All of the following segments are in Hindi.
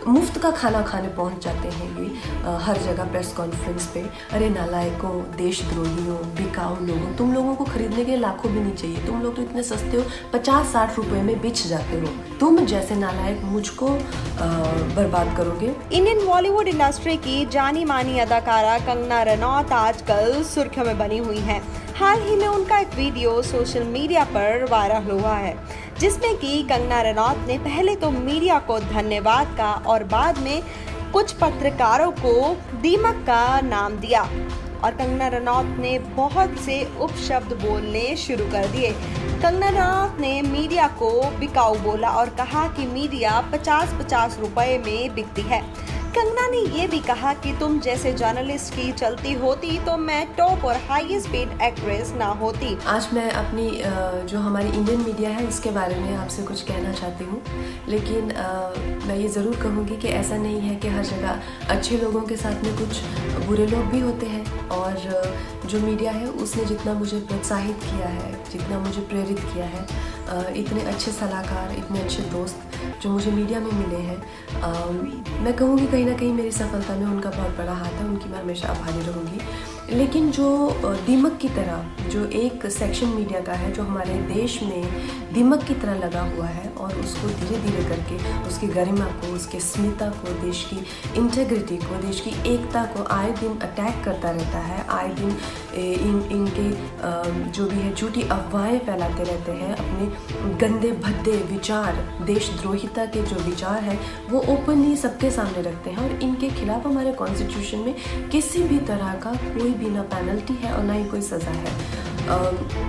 मुफ्त का खाना खाने पहुंच जाते हैं ये हर जगह प्रेस कॉन्फ्रेंस पे। अरे नालायकों, देशद्रोहियों, बिकाऊ लोगों, तुम लोगों को खरीदने के लाखों भी नहीं चाहिए। तुम लोग तो इतने सस्ते हो, 50-60 रुपए में बिछ जाते हो। तुम जैसे नालायक मुझको बर्बाद करोगे। इंडियन बॉलीवुड इंडस्ट्री की जानी मानी अदाकारा कंगना रनौत आजकल सुर्खियों में बनी हुई हैं। हाल ही में उनका एक वीडियो सोशल मीडिया पर वायरल हुआ है, जिसमें कि कंगना रनौत ने पहले तो मीडिया को धन्यवाद का और बाद में कुछ पत्रकारों को दीमक का नाम दिया और कंगना रनौत ने बहुत से उपशब्द बोलने शुरू कर दिए। कंगना रनौत ने मीडिया को बिकाऊ बोला और कहा कि मीडिया 50-50 रुपए में बिकती है। कंगना ने ये भी कहा कि तुम जैसे जर्नलिस्ट की चलती होती तो मैं टॉप और हाईएस्ट पेड एक्ट्रेस ना होती। आज मैं अपनी जो हमारी इंडियन मीडिया है उसके बारे में आपसे कुछ कहना चाहती हूँ, लेकिन मैं ये ज़रूर कहूँगी कि ऐसा नहीं है कि हर जगह अच्छे लोगों के साथ में कुछ बुरे लोग भी होते हैं। और जो मीडिया है उसने जितना मुझे प्रोत्साहित किया है, जितना मुझे प्रेरित किया है, इतने अच्छे सलाहकार, इतने अच्छे दोस्त जो मुझे मीडिया में मिले हैं, मैं कहूँगी कहीं ना कहीं मेरी सफलता में उनका बहुत बड़ा हाथ है। उनकी मैं हमेशा आभारी रहूँगी। लेकिन जो दीमक की तरह जो एक सेक्शन मीडिया का है जो हमारे देश में दीमक की तरह लगा हुआ है और उसको धीरे धीरे करके उसकी गरिमा को, उसके स्मिता को, देश की इंटेग्रिटी को, देश की एकता को आए दिन अटैक करता रहता है। आए दिन इनके जो भी है झूठी अफवाहें फैलाते रहते हैं। अपने गंदे भद्दे विचार, देशद्रोहिता के जो विचार हैं वो ओपनली सबके सामने रखते हैं और इनके खिलाफ हमारे कॉन्स्टिट्यूशन में किसी भी तरह का कोई भी ना पेनल्टी है और ना ही कोई सज़ा है।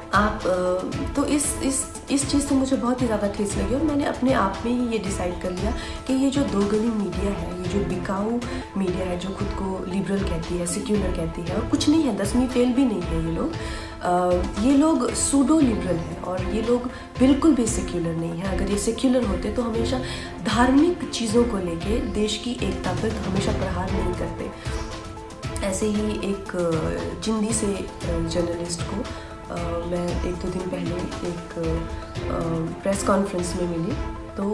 तो इस चीज़ से मुझे बहुत ही ज़्यादा ठेस लगी और मैंने अपने आप में ही ये डिसाइड कर लिया कि ये जो दोगली मीडिया है, ये जो बिकाऊ मीडिया है, जो खुद को लिबरल कहती है, सेक्युलर कहती है, और कुछ नहीं है, 10वीं फेल भी नहीं है ये लोग सूडो लिबरल हैं और ये लोग बिल्कुल भी सेक्युलर नहीं है। अगर ये सेक्युलर होते तो हमेशा धार्मिक चीज़ों को लेके देश की एकता पर हमेशा प्रहार नहीं करते। ऐसे ही एक चिंदी से जर्नलिस्ट को मैं 1-2 दिन पहले एक प्रेस कॉन्फ्रेंस में मिली, तो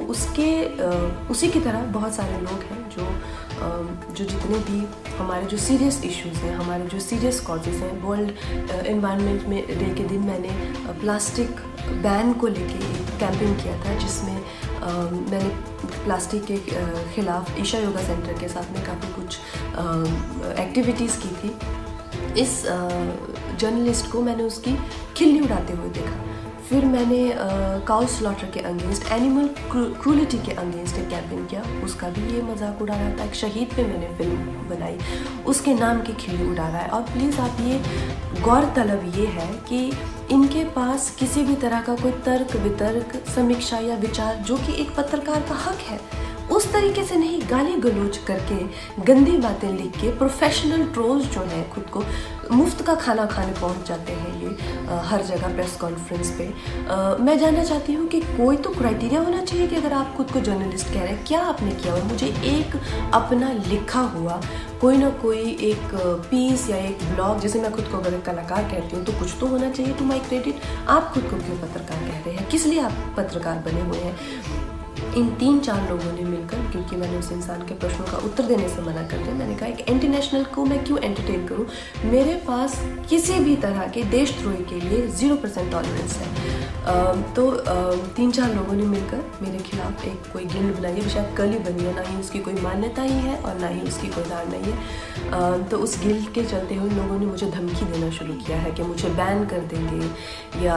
उसी की तरह बहुत सारे लोग हैं जो जितने भी हमारे जो सीरियस इश्यूज़ हैं, हमारे जो सीरियस कॉजेज़ हैं। वर्ल्ड एनवायरनमेंट में डे के दिन मैंने प्लास्टिक बैन को लेके एक कैंपेन किया था, जिसमें मैंने प्लास्टिक के ख़िलाफ़ ईशा योगा सेंटर के साथ में काफ़ी कुछ एक्टिविटीज़ की थी। इस जर्नलिस्ट को मैंने उसकी खिल्ली उड़ाते हुए देखा। फिर मैंने काउ स्लॉटर के अगेंस्ट, एनिमल क्रूलिटी के अगेंस्ट एक कैंपेन किया, उसका भी ये मजाक उड़ा रहा था। एक शहीद पे मैंने फिल्म बनाई, उसके नाम की खिल्ली उड़ा रहा है। और प्लीज़ आप ये गौरतलब ये है कि इनके पास किसी भी तरह का कोई तर्क वितर्क, समीक्षा या विचार, जो कि एक पत्रकार का हक है, उस तरीके से नहीं गाली गलौज करके, गंदी बातें लिख के, प्रोफेशनल ट्रोल्स जो है खुद को मुफ्त का खाना खाने पहुंच जाते हैं ये हर जगह प्रेस कॉन्फ्रेंस पे। मैं जानना चाहती हूँ कि कोई तो क्राइटेरिया होना चाहिए कि अगर आप खुद को जर्नलिस्ट कह रहे हैं, क्या आपने किया। और मुझे एक अपना लिखा हुआ कोई ना कोई एक पीस या एक ब्लॉग, जैसे मैं खुद को अगर कलाकार कहती हूँ तो कुछ तो होना चाहिए टू माई क्रेडिट। आप खुद को क्यों पत्रकार कह रहे हैं, किस लिए आप पत्रकार बने हुए हैं। इन 3-4 लोगों ने मिलकर, क्योंकि मैंने उस इंसान के प्रश्नों का उत्तर देने से मना कर दिया, मैंने कहा एक इंटरनेशनल को मैं क्यों एंटरटेन करूं, मेरे पास किसी भी तरह के देशद्रोही के लिए 0% टॉलरेंस है। तो 3-4 लोगों ने मिलकर मेरे खिलाफ एक कोई गिल्ड बनाई है, शायद कल ही बनी है, ना ही उसकी कोई मान्यता ही है और ना ही उसकी कोई धारणा ही है। तो उस गिल्ड के चलते हुए लोगों ने मुझे धमकी देना शुरू किया है कि मुझे बैन कर देंगे या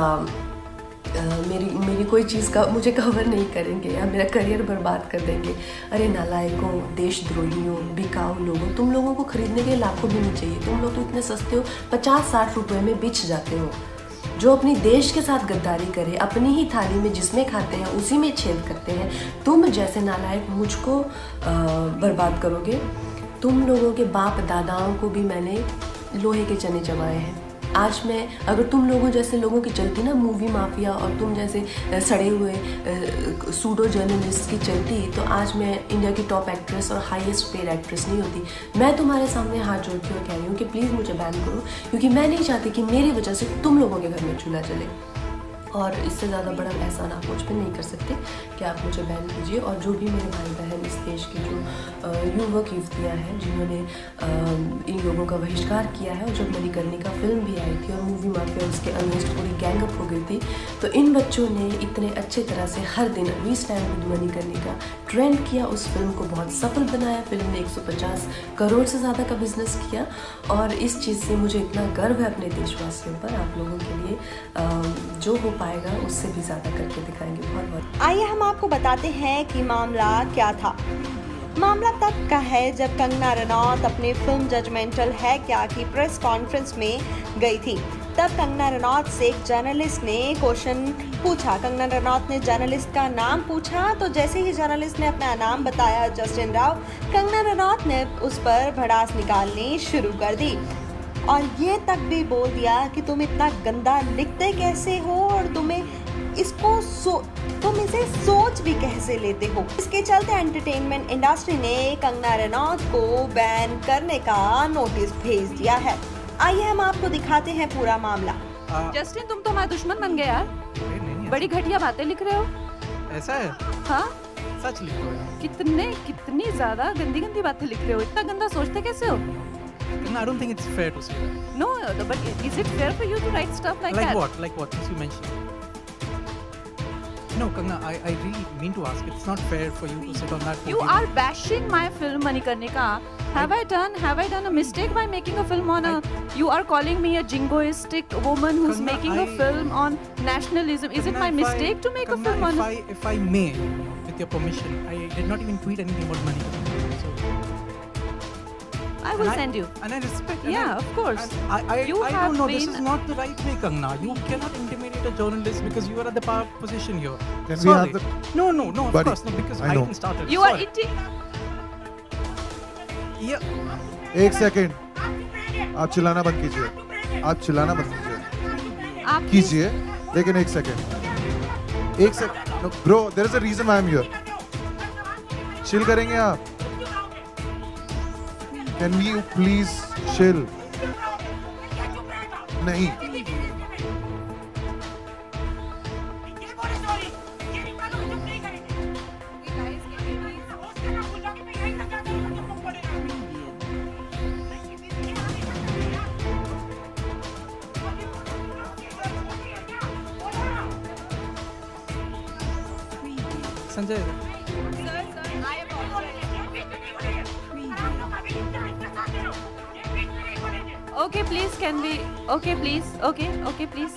मेरी कोई चीज़ का मुझे कवर नहीं करेंगे या मेरा करियर बर्बाद कर देंगे। अरे नालायकों, देशद्रोहियों, बिकाऊ लोगों, तुम लोगों को खरीदने के लाखों भी नहीं चाहिए। तुम लोग तो इतने सस्ते हो, 50-60 रुपए में बिछ जाते हो। जो अपनी देश के साथ गद्दारी करे, अपनी ही थाली में जिसमें खाते हैं उसी में छेद करते हैं, तुम जैसे नालायक मुझको बर्बाद करोगे। तुम लोगों के बाप दादाओं को भी मैंने लोहे के चने चबाए हैं। आज मैं अगर तुम लोगों जैसे लोगों की चलती ना मूवी माफिया और तुम जैसे सड़े हुए सूडो जर्नलिस्ट की चलती, तो आज मैं इंडिया की टॉप एक्ट्रेस और हाईएस्ट पेड एक्ट्रेस नहीं होती। मैं तुम्हारे सामने हाथ जोड़ के कह रही हूँ कि प्लीज़ मुझे बैन करो, क्योंकि मैं नहीं चाहती कि मेरी वजह से तुम लोगों के घर में चूल्हा जले। और इससे ज़्यादा बड़ा एहसान आप मुझ पर नहीं कर सकते कि आप मुझे बैन कीजिए। और जो भी मेरे भाई बहन इस देश के जो युवक युवतियाँ हैं जिन्होंने इन लोगों का बहिष्कार किया है, और जब मणिकर्णिका फिल्म भी आई थी और मूवी माफिया उसके अगेंस्ट पूरी गैंग अप हो गई थी, तो इन बच्चों ने इतने अच्छे तरह से हर दिन we stand with Manikarnika trend किया, उस फिल्म को बहुत सफल बनाया। फिल्म ने 150 करोड़ से ज़्यादा का बिजनेस किया, और इस चीज़ से मुझे इतना गर्व है अपने देशवासियों पर। आप लोगों के लिए जो हो पाएगा उससे भी ज़्यादा करके दिखाएंगे। बहुत बहुत आइए हम आपको बताते हैं कि मामला क्या था। मामला तब का है जब कंगना रनौत अपने फिल्म जजमेंटल है क्या की प्रेस कॉन्फ्रेंस में गई थी। तब कंगना रनौत से एक जर्नलिस्ट ने क्वेश्चन पूछा। कंगना रनौत ने जर्नलिस्ट का नाम पूछा, तो जैसे ही जर्नलिस्ट ने अपना नाम बताया जस्टिन राव, कंगना रनौत ने उस पर भड़ास निकालनी शुरू कर दी और ये तक भी बोल दिया कि तुम इतना गंदा लिखते कैसे हो और तुम इसे सोच भी कैसे लेते हो। इसके चलते एंटरटेनमेंट इंडस्ट्री ने कंगना रनौत को बैन करने का नोटिस भेज दिया है। आइए हम आपको दिखाते हैं पूरा मामला। जस्टिन, तुम तो हमारा दुश्मन बन गए यार। बड़ी घटिया बातें लिख रहे हो। ऐसा है? हाँ, सच लिख रहे हो। कितनी ज्यादा गंदी गंदी बातें लिख रहे हो। इतना गंदा सोचते कैसे हो? I don't think it's fair to say that. No, but is it fair for you to write stuff like that? Like what? As you mentioned. No, Kangna, I really mean to ask. It's not fair for you to sit on that podium. You are bashing my film, Manikarnika. Have I done a mistake by making a film on you are calling me a jingoistic woman who's Kangna, making a film on nationalism. Is it my mistake to make Kangna, a film on if I may, with your permission, I did not even tweet anything about Manikarnika. So I will send you. And I respect. Yeah, of course. I have don't know. been- This is not the right way, Kangna. You cannot intimidate a journalist because you are at the power position here. Can we have the... No, of Buddy, course, no, because I I know. didn't start it. You are Sorry. eating. Yeah. एक सेकेंड, आप चिल्लाना बंद कीजिए। आप चिल्लाना बंद कीजिए। कीजिए, लेकिन एक second. Bro, there is a reason I am here. Chill करेंगे आप? Can you please chill? नहीं। Sanjay. Okay, please, can we? Okay, please. Okay, please.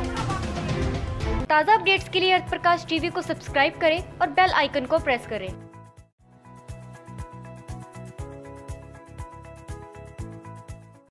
ताज़ा अपडेट्स के लिए अर्थ प्रकाश टीवी को सब्सक्राइब करें और बेल आइकन को प्रेस करें।